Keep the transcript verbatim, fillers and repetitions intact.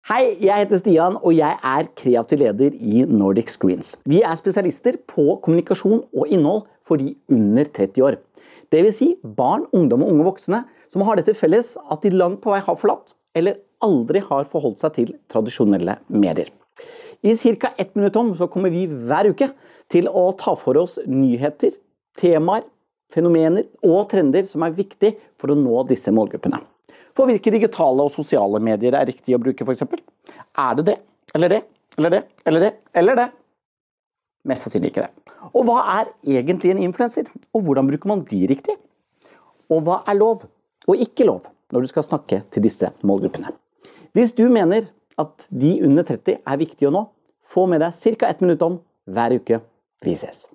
Hei, jeg heter Stian, og jeg er kreativ leder i Nordic Screens. Vi er spesialister på kommunikasjon og innhold for de under tretti år. Det vil si barn, ungdom og unge voksne som har dette felles at de langt på vei har forlatt eller aldri har forholdt seg til tradisjonelle medier. I cirka ett minutt om så kommer vi hver uke til å ta for oss nyheter, temaer, fenomener og trender som er viktig for å nå disse målgruppene. For hvilke digitale og sosiale medier er riktig å bruke for eksempel? Er det det, eller det, eller det, eller det, eller det? Mest sannsynlig ikke det. Og hva er egentlig en influencer? Og hvordan bruker man de riktig? Og hva er lov og ikke lov når du skal snakke til disse målgruppene? Hvis du mener at de under tretti er viktige å nå, få med deg cirka ett minutt om hver uke. Vi ses.